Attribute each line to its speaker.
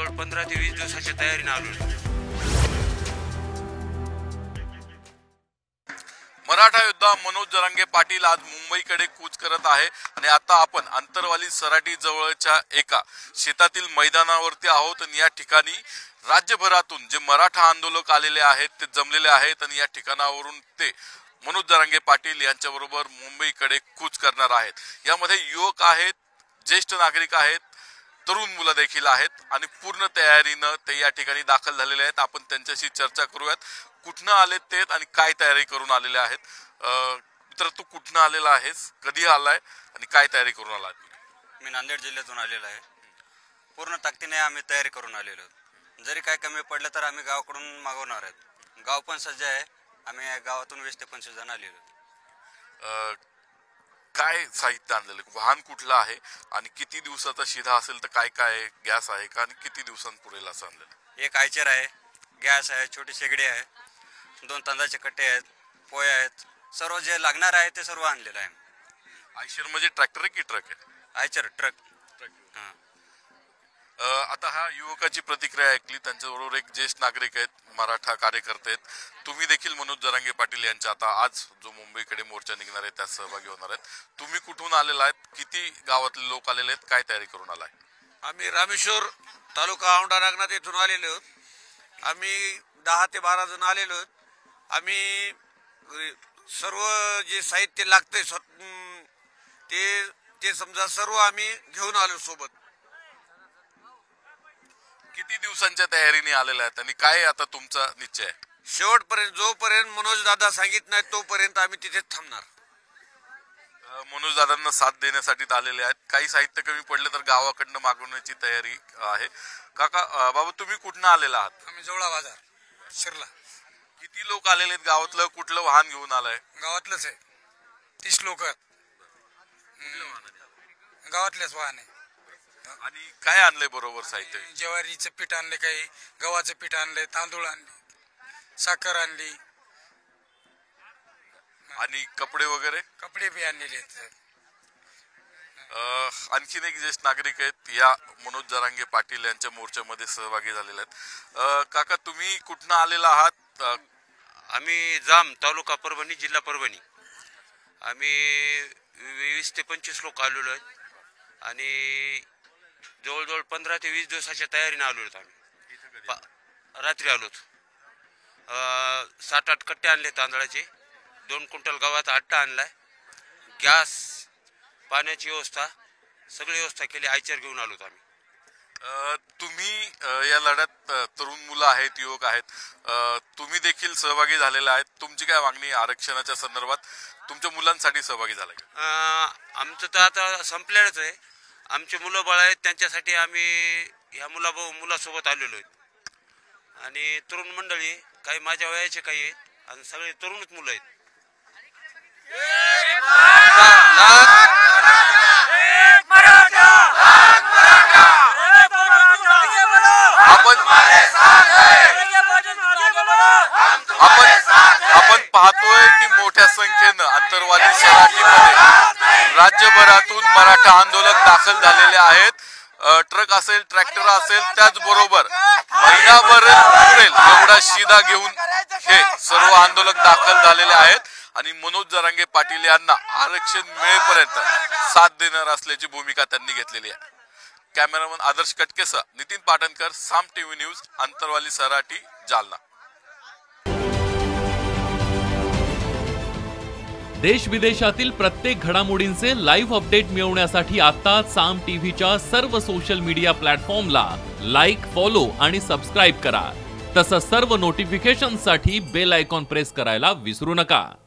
Speaker 1: जवळजवळ 15 ते 20 दिवसाच्या तयारीने आलो.
Speaker 2: मराठा योद्धा मनोज जरांगे पाटील आज मुंबईकडे कूच करत आहे आणि आता आपण आंतरवाली सराटी जवळच्या एका शेतातील मैदानावरती आहोत आणि या ठिकाणी राज्यभरातून जे मराठा आंदोलक आलेले आहेत ते जमलेले आहेत आणि या ठिकाणावरून ते मनोज जरांगे पाटील यांच्याबरोबर मुंबईकडे कूच करणार आहेत. यामध्ये युवक आहेत, ज्येष्ठ नागरिक आहेत, तरुण मुलं देखील आहेत आणि पूर्ण तयारीनं ते या ठिकाणी दाखल झालेले आहेत. आपण त्यांच्याशी चर्चा करूयात. कुठनं आलेत ते आणि काय तयारी करून आलेले आहेत. मित्र, तू कुठनं आलेला आहेस, कधी आलाय आणि काय तयारी करून आलाय?
Speaker 3: मी नांदेड जिल्ह्यातून आलेलो आहे. पूर्ण ताकदीने आम्ही तयारी करून आलेलो आहोत. जरी काय कमी पडलं तर आम्ही गावाकडून मागवणार आहेत. गाव पण सज्ज आहे. आम्ही गावातून 20 ते 25 जण आलेलो आहोत.
Speaker 2: काय साहित्य आणलेलं, वाहन कुठलं आहे आणि किती दिवसाचा शिधा असेल तर काय काय गॅस आहे का आणि किती दिवसांपुरेल असं आणलेलं?
Speaker 3: एक आयचर आहे, गॅस आहे, छोटी शेगडी आहे, 2 तांदळाचे कट्टे आहेत, पोहे आहेत. सर्व जे लागणार आहे ते सर्व आणलेलं आहे.
Speaker 2: आयशर म्हणजे ट्रॅक्टर आहे की ट्रक आहे?
Speaker 3: आयचर ट्रक.
Speaker 2: आता हा युवकाची प्रतिक्रिया ऐकली. त्यांच्याबरोबर एक ज्येष्ठ नागरिक आहेत, मराठा कार्यकर्ते आहेत. तुम्ही देखील मनोज जरांगे पाटील यांच्या आता आज जो मुंबईकडे मोर्चा निघणार आहे त्यात सहभागी होणार आहेत. तुम्ही कुठून आलेला आहेत, किती गावातले लोक आलेले आहेत, काय तयारी करून आलाय?
Speaker 4: आम्ही रामेश्वर तालुका औंढा नागनाथ येथून आलेलो आहोत. आम्ही 10 ते 12 जण आलेलो आहोत. आम्ही सर्व जे साहित्य लागतंय ते समजा सर्व आम्ही घेऊन आलो सोबत.
Speaker 2: किती दिवसांच्या तयारीने आलेल्या आहेत आणि काय आता तुमचा निश्चय आहे?
Speaker 4: शेवटपर्यंत, जोपर्यंत मनोज दादा सांगित नाही तोपर्यंत आम्ही तिथेच थांबणार.
Speaker 2: मनोज दादांना साथ देण्यासाठी आलेले आहेत. काही साहित्य कमी पडले तर गावाकडनं मागवण्याची तयारी आहे. काका, बाबा, तुम्ही कुठनं आलेला आहात?
Speaker 5: आम्ही जवळा बाजार शिरला.
Speaker 2: किती लोक आलेले आहेत? गावातलं कुठलं वाहन घेऊन आलाय?
Speaker 5: गावातलंच आहे. 30 लोक गावातलेच वाहन आहे.
Speaker 2: आणि काय आणलंय बरोबर साहित्य?
Speaker 5: ज्वारीचं पीठ आणले, काही गव्हाचं पीठ आणले, तांदूळ आणले, साखर आणली
Speaker 2: आणि कपडे वगैरे?
Speaker 5: कपडे बी आणलेले आहेत.
Speaker 2: आणखीन एक ज्येष्ठ नागरिक आहेत, या मनोज जरांगे पाटील यांच्या मोर्चामध्ये सहभागी झालेले आहेत. काका, तुम्ही कुठनं आलेला आहात?
Speaker 1: आम्ही जाम, तालुका परभणी, जिल्हा परभणी. आम्ही 20 ते 25 लोक आलेलो आहेत आणि जवळजवळ 15 ते 20 दिवसाच्या तयारीने आलो आहोत. आम्ही रात्री आलोत. 7-8 कट्टे आणले तांदळाचे, 2 क्विंटल गव्हाचा आट्टा आणलाय, गॅस, पाण्याची व्यवस्था, सगळी व्यवस्था केली. आयचर घेऊन आलोत आम्ही.
Speaker 2: तुम्ही या लढ्यात तरुण मुलं आहेत, युवक आहेत, तुम्ही देखील सहभागी झालेला आहेत. तुमची काय मागणी आरक्षणाच्या संदर्भात? तुमच्या मुलांसाठी सहभागी झालाय का?
Speaker 1: आमचं तर आता संपलेलंच आहे. आमचे मुलं बाळ आहेत, त्यांच्यासाठी आम्ही ह्या मुलासोबत आलेलो आहेत. आणि तरुण मंडळी, काही माझ्या वयाचे काही आहेत आणि सगळे तरुणच मुलं आहेत.
Speaker 2: आपण पाहतोय की मोठ्या संख्येनं आंतरवाली सराटीमध्ये राज्यभरातून मराठा आंदोलक दाखल झालेले आहेत. ट्रक असेल, ट्रॅक्टर असेल, त्याचबरोबर महिनाभर पुरेल एवढा शिधा घेऊन हे सर्व आंदोलक दाखल झालेले आहेत आणि मनोज जरांगे पाटील यांना आरक्षण मिळेपर्यंत साथ देणार असल्याची भूमिका त्यांनी घेतलेली आहे. कॅमेरामन आदर्श कटकेसह नितीन पाटणकर, साम टीव्ही न्यूज, आंतरवाली सराटी, जालना.
Speaker 6: देश विदेशातील प्रत्येक घडामोडींचे लाईव्ह अपडेट मिळवण्यासाठी आता साम टीव्हीच्या सर्व सोशल मीडिया प्लॅटफॉर्मला लाईक, फॉलो आणि सबस्क्राईब करा. तसंच सर्व नोटिफिकेशनसाठी बेल आयकॉन प्रेस करायला विसरू नका.